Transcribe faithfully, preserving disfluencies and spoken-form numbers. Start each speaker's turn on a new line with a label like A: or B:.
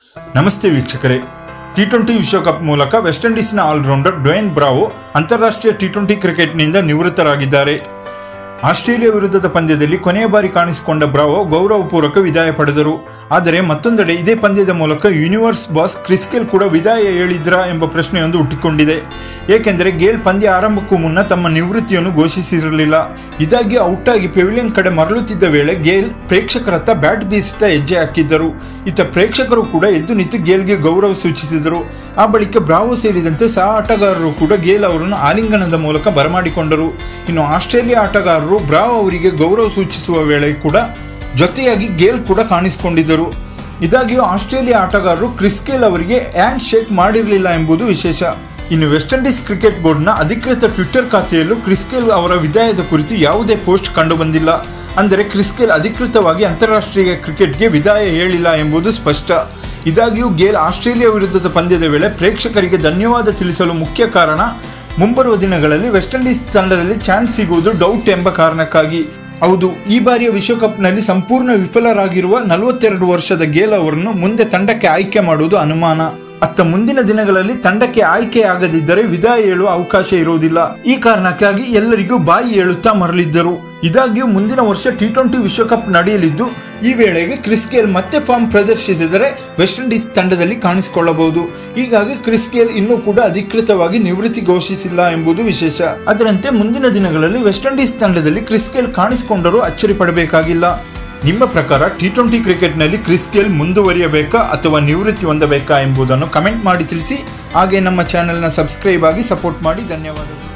A: ನಮಸ್ತೆ ವೀಕ್ಷಕರೇ, T twenty ವಿಶ್ವಕಪ್ ಮೂಲಕ ವೆಸ್ಟ್ ಇಂಡೀಸ್ನ ಆಲ್ರೌಂಡರ್ ಡ್ವೇನ್ ಬ್ರಾವೋ ಅಂತಾರಾಷ್ಟ್ರೀಯ ಟಿ ಟ್ವೆಂಟಿ ಕ್ರಿಕೆಟ್ನಿಂದ ನಿವೃತ್ತರಾಗಿದ್ದಾರೆ. ಆಸ್ಟ್ರೇಲಿಯಾ ವಿರುದ್ಧದ ಪಂದ್ಯದಲ್ಲಿ ಕೊನೆಯ ಬಾರಿ ಕಾಣಿಸಿಕೊಂಡ ಬ್ರಾವೋ ಗೌರವಪೂರ್ವಕ ವಿದಾಯ ಪಡೆದರು. ಆದರೆ ಮತ್ತೊಂದೆಡೆ ಇದೇ ಪಂದ್ಯದ ಮೂಲಕ ಯೂನಿವರ್ಸ್ ಬಾಸ್ ಕ್ರಿಸ್ ಗೇಲ್ ಕೂಡ ವಿದಾಯ ಹೇಳಿದ್ರಾ ಎಂಬ ಪ್ರಶ್ನೆಯೊಂದು ಹುಟ್ಟಿಕೊಂಡಿದೆ. ಏಕೆಂದರೆ ಗೇಲ್ ಪಂದ್ಯ ಆರಂಭಕ್ಕೂ ಮುನ್ನ ತಮ್ಮ ನಿವೃತ್ತಿಯನ್ನು ಘೋಷಿಸಿರಲಿಲ್ಲ. ಇದಾಗಿ ಔಟ್ ಆಗಿ ಪೆವಿಲಿಯನ್ ಕಡೆ ಮರಳುತ್ತಿದ್ದ ವೇಳೆ ಗೇಲ್ ಪ್ರೇಕ್ಷಕರತ್ತ ಬ್ಯಾಟ್ ಬೀಸುತ್ತಾ ಹೆಜ್ಜೆ ಹಾಕಿದ್ದರು. ಇತ್ತ ಪ್ರೇಕ್ಷಕರು ಕೂಡ ಎದ್ದು ನಿಂತು ಗೇಲ್ಗೆ ಗೌರವ ಸೂಚಿಸಿದರು. ಆ ಬಳಿಕ ಬ್ರಾವೋ ಸೇರಿದಂತೆ ಸಹ ಆಟಗಾರರು ಕೂಡ ಗೇಲ್ ಅವರನ್ನು ಆಲಿಂಗನದ ಮೂಲಕ ಬರಮಾಡಿಕೊಂಡರು. ಇನ್ನು ಆಸ್ಟ್ರೇಲಿಯಾ ಆಟಗಾರರು ಬ್ರಾವೋ ಅವರಿಗೆ ಗೌರವ ಸೂಚಿಸುವ ವೇಳೆ ಕೂಡ ಜೊತೆಯಾಗಿ ಗೇಲ್ ಕೂಡ ಕಾಣಿಸಿಕೊಂಡಿದ್ದರು. ಇದಾಗಿಯೂ ಆಸ್ಟ್ರೇಲಿಯಾ ಆಟಗಾರರು ಕ್ರಿಸ್ ಗೇಲ್ ಅವರಿಗೆ ಹ್ಯಾಂಡ್ ಶೇಕ್ ಮಾಡಿರಲಿಲ್ಲ ಎಂಬುದು ವಿಶೇಷ. ಇನ್ನು ವೆಸ್ಟ್ ಇಂಡೀಸ್ ಕ್ರಿಕೆಟ್ ಬೋರ್ಡ್ನ ಅಧಿಕೃತ ಟ್ವಿಟ್ಟರ್ ಖಾತೆಯಲ್ಲೂ ಕ್ರಿಸ್ ಗೇಲ್ ಅವರ ವಿದಾಯದ ಕುರಿತು ಯಾವುದೇ ಪೋಸ್ಟ್ ಕಂಡುಬಂದಿಲ್ಲ. ಅಂದರೆ ಕ್ರಿಸ್ ಗೇಲ್ ಅಧಿಕೃತವಾಗಿ ಅಂತಾರಾಷ್ಟ್ರೀಯ ಕ್ರಿಕೆಟ್ಗೆ ವಿದಾಯ ಹೇಳಿಲ್ಲ ಎಂಬುದು ಸ್ಪಷ್ಟ. ಇದಾಗಿಯೂ ಗೇಲ್ ಆಸ್ಟ್ರೇಲಿಯಾ ವಿರುದ್ಧದ ಪಂದ್ಯದ ವೇಳೆ ಪ್ರೇಕ್ಷಕರಿಗೆ ಧನ್ಯವಾದ ತಿಳಿಸಲು ಮುಖ್ಯ ಕಾರಣ ಮುಂಬರುವ ದಿನಗಳಲ್ಲಿ ವೆಸ್ಟ್ ಇಂಡೀಸ್ ತಂಡದಲ್ಲಿ ಚಾನ್ಸ್ ಸಿಗುವುದು ಡೌಟ್ ಎಂಬ ಕಾರಣಕ್ಕಾಗಿ. ಹೌದು, ಈ ಬಾರಿಯ ವಿಶ್ವಕಪ್ನಲ್ಲಿ ಸಂಪೂರ್ಣ ವಿಫಲರಾಗಿರುವ ನಲವತ್ತೆರಡು ವರ್ಷದ ಗೇಲ್ ಅವರನ್ನು ಮುಂದೆ ತಂಡಕ್ಕೆ ಆಯ್ಕೆ ಮಾಡುವುದು ಅನುಮಾನ. ಅತ್ತ ಮುಂದಿನ ದಿನಗಳಲ್ಲಿ ತಂಡಕ್ಕೆ ಆಯ್ಕೆಯಾಗದಿದ್ದರೆ ವಿದಾಯ ಹೇಳುವ ಅವಕಾಶ ಇರುವುದಿಲ್ಲ. ಈ ಕಾರಣಕ್ಕಾಗಿ ಎಲ್ಲರಿಗೂ ಬಾಯಿ ಹೇಳುತ್ತಾ ಮರಳಿದ್ದರು. ಇದಾಗಿಯೂ ಮುಂದಿನ ವರ್ಷ ಟಿ ಟ್ವೆಂಟಿ ವಿಶ್ವಕಪ್ ನಡೆಯಲಿದ್ದು, ಈ ವೇಳೆಗೆ ಕ್ರಿಸ್ ಗೇಲ್ ಮತ್ತೆ ಫಾರ್ಮ್ ಪ್ರದರ್ಶಿಸಿದರೆ ವೆಸ್ಟ್ ಇಂಡೀಸ್ ತಂಡದಲ್ಲಿ ಕಾಣಿಸಿಕೊಳ್ಳಬಹುದು. ಹೀಗಾಗಿ ಕ್ರಿಸ್ ಗೇಲ್ ಇನ್ನೂ ಕೂಡ ಅಧಿಕೃತವಾಗಿ ನಿವೃತ್ತಿ ಘೋಷಿಸಿಲ್ಲ ಎಂಬುದು ವಿಶೇಷ. ಅದರಂತೆ ಮುಂದಿನ ದಿನಗಳಲ್ಲಿ ವೆಸ್ಟ್ ಇಂಡೀಸ್ ತಂಡದಲ್ಲಿ ಕ್ರಿಸ್ ಗೇಲ್ ಕಾಣಿಸಿಕೊಂಡರೂ ಅಚ್ಚರಿ ಪಡಬೇಕಾಗಿಲ್ಲ. ನಿಮ್ಮ ಪ್ರಕಾರ ಟಿ ಟ್ವೆಂಟಿ ಕ್ರಿಕೆಟ್ನಲ್ಲಿ ಕ್ರಿಸ್ ಗೇಲ್ ಮುಂದುವರಿಯಬೇಕಾ ಅಥವಾ ನಿವೃತ್ತಿ ಹೊಂದಬೇಕಾ ಎಂಬುದನ್ನು ಕಮೆಂಟ್ ಮಾಡಿ ತಿಳಿಸಿ. ಹಾಗೆ ನಮ್ಮ ಚಾನೆಲ್ನ ಸಬ್ಸ್ಕ್ರೈಬ್ ಆಗಿ ಸಪೋರ್ಟ್ ಮಾಡಿ. ಧನ್ಯವಾದಗಳು.